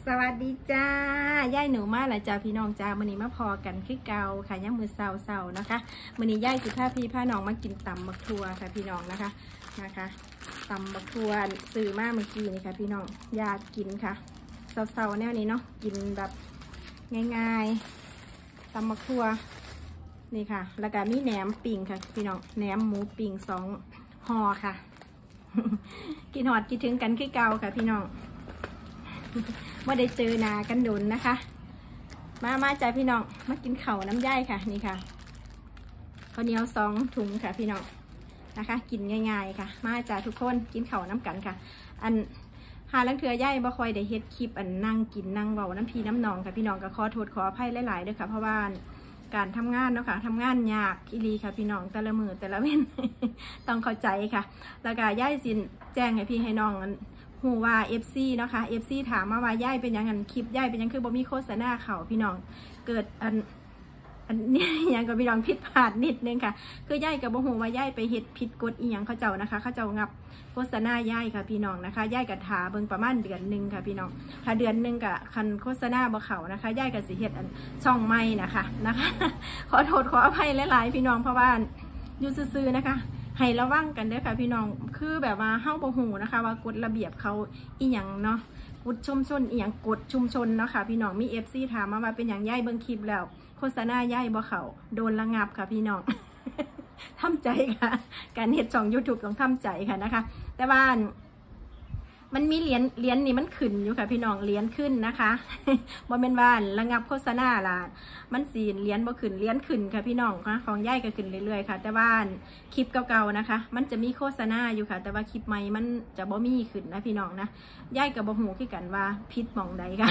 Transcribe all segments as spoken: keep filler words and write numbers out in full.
สวัสดีจ้าย่ายหนูมาหละจ้าพี่น้องจ้ามื้อนี้มาพอกันคือเก่าค่ะย่ามมือเสาๆนะคะมื้อนี้ย่ายสิพาพี่พาน้องมากินตำบักทั่วค่ะพี่น้องนะคะนะคะตำบักทั่วซื้อมาเมื่อกี้นี่ค่ะพี่น้องอยากกินค่ะเสาๆแนวนี้เนาะกินแบบง่ายๆตำบักทั่วนี่ค่ะแล้วก็มีแหนมปิ่งค่ะพี่น้องแหนมหมูปิ่งสองห่อค่ะ กินหอดกินถึงกันคือเก่าค่ะพี่น้องว่าได้เจอนากันโดนนะคะมามาจ้าพี่น้องมากินเข่าน้ำย่ายค่ะนี่ค่ะข้าวเหนียวสองถุงค่ะพี่น้องนะคะกินง่ายๆค่ะมาจ้าทุกคนกินเข่าน้ำกันค่ะอันหาลังเถือย่ายบ่ค่อยได้เฮ็ดคลิปอันนั่งกินนั่งเบาน้ำพีน้ำนองค่ะพี่น้องก็ขอโทษขออภัยหลายๆด้วยค่ะเพราะว่าการทำงานเนาะค่ะทำงานยากอีหลีค่ะพี่น้องแต่ละมือแต่ละเว้น ต้องเข้าใจค่ะแล้วก็ย่ายสินแจ้งให้พี่ให้น้องหูว่า เอฟ ซี เนาะค่ะ เอฟ ซี ถามมาว่าย่ายเป็นยังไงคลิปย่ายเป็นยังคือบ่มีโฆษณาเขาพี่น้องเกิดอันอันนี้ยังกับพี่น้องผิดพลาดนิดนึงค่ะคือย่ายกับบ่หูว่าย่ายไปเฮ็ดผิดกฎอีหยังเขาเจ้านะคะเขาเจ้างับโฆษณาย่ายค่ะพี่น้องนะคะย่ายกับถาเบิ่งประมาณเดือนหนึ่งค่ะพี่น้องถ้าเดือนหนึ่งกับคันโฆษณาบ่เขานะคะย่ายกับสิเฮ็ดอันช่องใหม่นะคะนะคะขอโทษขออภัยหลายๆพี่น้องเพราะว่าอยู่ซื่อๆนะคะให้ระวังกันเด้อค่ะพี่น้องคือแบบว่าเฮ้าบ่หูนะคะว่ากฎระเบียบเขาอีหยังเนาะกฎชุมชนอีหยังกฎชุมชนเนาะค่ะพี่น้องมี เอฟ ซี ถามมาว่าเป็นอย่างย่ายเบิ่งคลิปแล้วโฆษณาย่ายบ่เขาโดนระงับค่ะพี่น้อง ทำใจค่ะการเฮ็ดช่อง ยูทูบ ต้องทำใจค่ะนะคะแต่ว่ามันมีเหรียญเหรียญนี่มันขึ้นอยู่ค่ะพี่น้องเหรียญขึ้นนะคะบ่เป็นว่าระงับโฆษณาล่ะมันสีเหรียญบ่ขึ้นเหรียญขึ้นค่ะพี่น้องค่ะของย่ายก็ขึ้นเรื่อยๆค่ะแต่ว่าคลิปเก่าๆนะคะมันจะมีโฆษณาอยู่ค่ะแต่ว่าคลิปใหม่มันจะบ่มีขึ้นนะพี่น้องนะย่ายก็บ่ฮู้คือกันว่าผิดหม่องใดค่ะ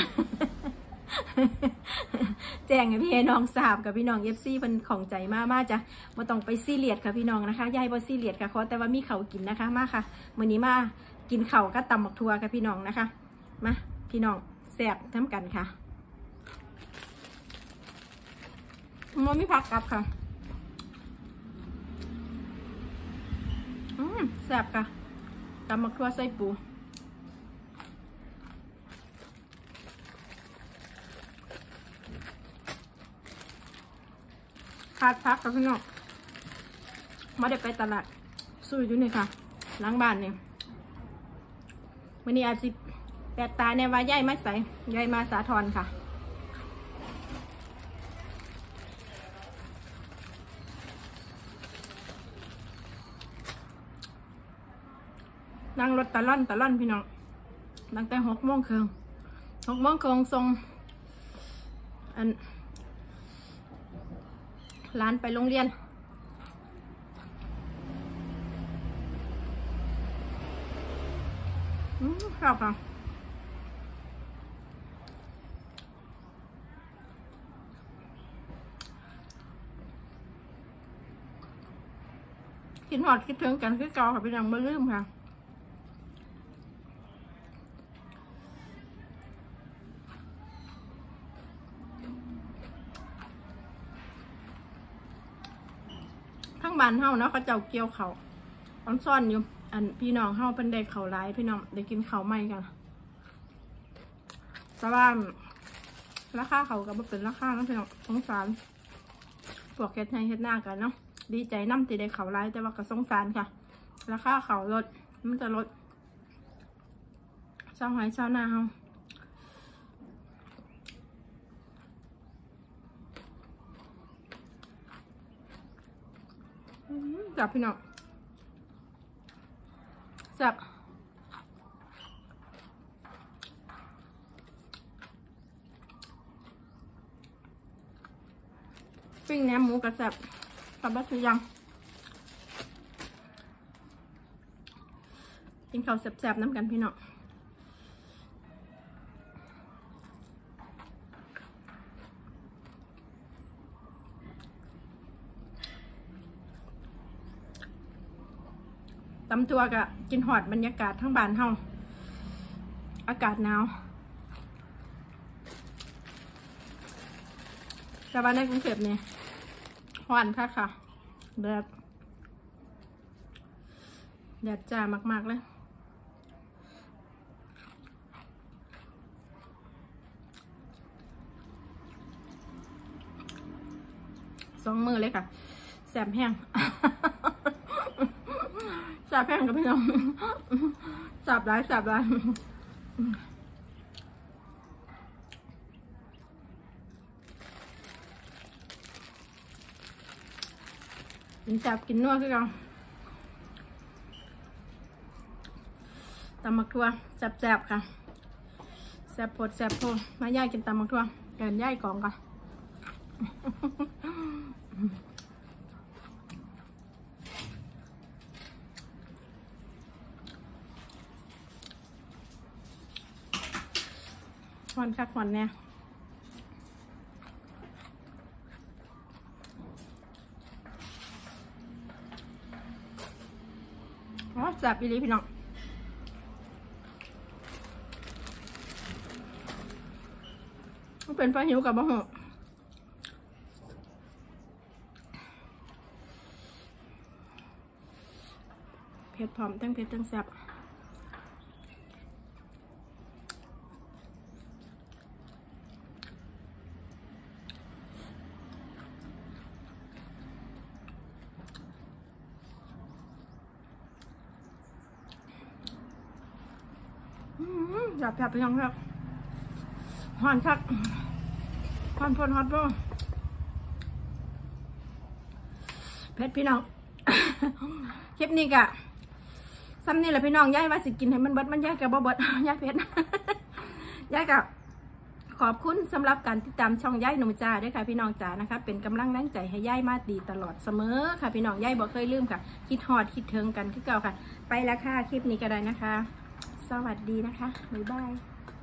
แจ้งให้พี่น้องทราบกับพี่น้อง เอฟ ซี เพิ่นของใจมากๆจ้ะบ่ต้องไปซีเรียสค่ะพี่น้องนะคะย่ายบ่ซีเรียสค่ะขอแต่ว่ามีเขากินนะคะมาค่ะมื้อนี้มากินเข่าก็ตำบักทัวค่ะพี่น้องนะคะมาพี่น้องแซ่บน้ำกันค่ะมันไม่พักกลับค่ะอืมแซ่บค่ะตำบักทัวใส่ปูขาดพักค่ะพี่น้องมาได้ไปตลาดสู้อยู่นี่ค่ะล้างบ้านเนี่ยวันนี้อาจจะแปดตาเนี่ยว่าย่ายไม่ใส่ย่ายมาสาทรค่ะนั่งรถตะล่อนตะล่อนพี่น้องตั้งแต่หกโมงครึ่งหกโมงครึ่งส่งอันร้านไปโรงเรียนอืมชอบค่ะคิดหอดคิดถึงกันคือเก่าค่ะพี่น้องไม่ลืมค่ะทั้งบ้านเฮาเนาะเขาเจ้าเกี่ยวเขาอันซ่อนอยู่อันพี่น้องเฮาเป็นเด็กเขาร้ายพี่น้องได้กินเขาใหม่กันแต่ว่าราคาเขาก็บ่เป็นราคาแล้วพี่น้องสงสารพวกเฮ็ดให้เฮ็ดหน้ากันเนาะดีใจน้ำตีได้เขาร้ายแต่ว่าก็สงสารค่ะราคาเขาลดมันจะลดเช้าหายเช้าหน้าเฮาจับพี่น้องจับปิ้งแหนมหมูกระสับสับบักคือยังกินข้าวแซ่บๆน้ำกันพี่น้องตำตัวกะกินหอดบรรยากาศทั้งบ้านเฮาอากาศหนาวแต่บ้านในกรุงเทพเนี่ยร้อนค่ะค่ะแดดแดดจ้ามากๆเลยสองมือเลยค่ะแสบแห้งแสบแห้งกับพี่น้องแสบร้ายแสบร้ายกินจับกินนัวคือกันตำมักทั่วแซ่บๆค่ะแซ่บโพดแซ่บโพดมาย่ายกินตำมักทั่วเกินย่ายกล่องก่อนหวานคักหวานเนี่ยอ๋อแซ่บอีหลีพี่น้องเป็นปลาหิวกับบะหมี่เผ็ดพร้อมทั้งเผ็ดทั้งแซ่บอยากแบบไปยังครับหอนคักหอนพนฮอตบ่เผ็ดพี่น้อง คลิปนี้กะซ้ำนี่แหละพี่น้องย่ายว่าสิกินให้มันเบิดมันย่ายกับบ่เบิดย่ายเผ็ด ย่ายกับขอบคุณสำหรับการติดตามช่องย่ายหนูจ้าด้วยค่ะพี่น้องจ๋านะคะเป็นกำลังแรงใจให้ย่ายมาดีตลอดเสมอค่ะพี่น้องย่ายบอกเคยลืมค่ะคิดฮอดคิดถึงกันคือเก่าค่ะไปแล้วค่ะคลิปนี้ก็ได้นะคะสวัสดีนะคะบ๊ายบาย